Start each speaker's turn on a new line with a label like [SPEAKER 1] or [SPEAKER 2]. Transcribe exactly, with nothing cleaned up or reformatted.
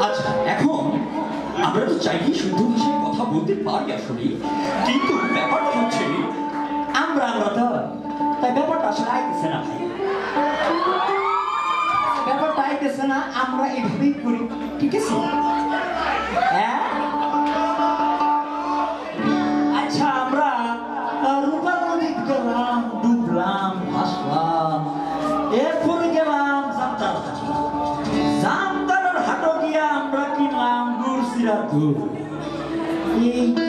[SPEAKER 1] আচ্ছা এখন আমরা তো চাইলে শুদ্ধ ভাষায় কথা বলতে পারি আসলে, কিন্তু ব্যাপারটা হচ্ছে আমরা আমরা তো তাই ব্যাপারটা আসলে আইতেছে না ভাই, ব্যাপারটা আইতেছে না। আমরা এইভাবেই করি, ঠিক আছে? হ্যাঁ আচ্ছা, আমরা রূপার নদীতে গেলাম, ডুবলাম, ভাসলাম, এরপরে গেলাম জামতার হাটে। জামতার হাটে গিয়ে আমরা কিনলাম গুড়, সিরা, দুধ। এই